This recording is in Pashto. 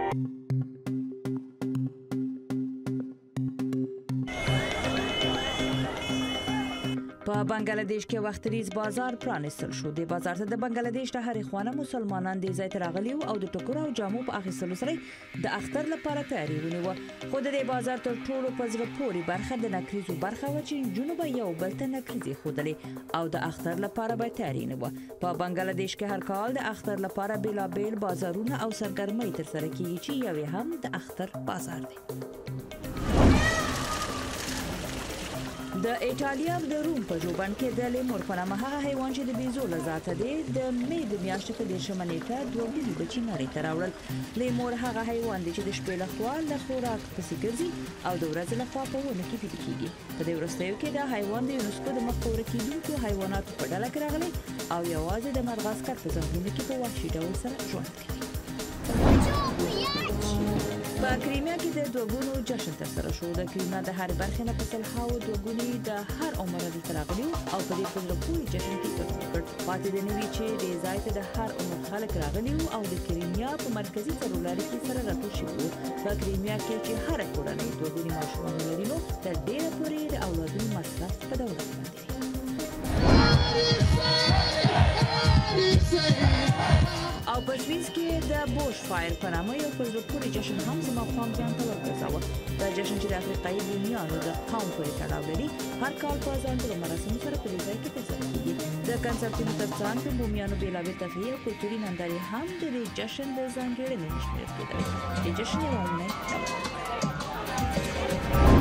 په بنگلاديش کې وختریز بازار پرانیستل شو. د بازار ته د بنگلاديش له هرې خوانه مسلمانان د ځای ته راغلي او د ټکر او جامو په اخیستلو سره د اختر لپاره تیاری ونیوه. خو د دې بازار تر ټولو په زړه پورې برخه د نکریزو برخه و چې جنوب یو بل ته نکریزې ښودلې او د اختر لپاره به تیاری نیوه. په بنگلاديش کې هر کال د اختر لپاره بیلابیل بازارونه او سرګرمۍ ترسره کیږي چې یو هم د اختر بازار دی. د ایټالیا د روم په ژوبڼ کې د لیمور په نامه هغه حیوان چې د بیزو له ذاته دی د مې د میاشتې په 10 نیټه 2 ګوني بچي نړۍ ته راوړل. لیمور هغه حیوان دی چې د شپې لخوا له خوراک پسې ګرځي او د ورځې لخوا په ونه کې پیدا کیږي. په دې وروستیو کې دا حیوان د یونسکو د مخ په ورکې کېدونکو حیواناتو په ډله کې راغلی او یوازې د مدغاسکر په ځنګلونو کې په وحشي ډول سره ژوند کوي. په کریمیا کې د دوګونو جشن ترسره شو. د کریمیا د هر برخې نه په سلهاو دوګوني د هر عمر دلته راغلي او په دې په زړه پورې جشن کې ګډون وکړ. پاتې د نوي چې د ځای ته د هر عمر خلک راغلي او د کریمیا په مرکزي سرولاري کې سره راټول شوي. په کریمیا کې چې هر کورنۍ دوګوني ماشومان لري نو تر ډیره پورې د اولادونو مصرف په دولت باندې دی. او په سویس کې د بوش فایر په نامه یو په زړه پورې جشن هم زما پام ځان ته ورګرځاوه. دا جشن چې د افریقایي بومیانو د قوم پورې تړاو لري هر کال په ځانګړو مراسمو سره په دې ځای کې ترسره کیږي. د کنسرتونو تر څنګ د بومیانو بېلابېل تفریحي او کلتوري نندارې هم د دې جشن د ځانګړنې شمېرل کېدلې. د جشن یوه اونۍ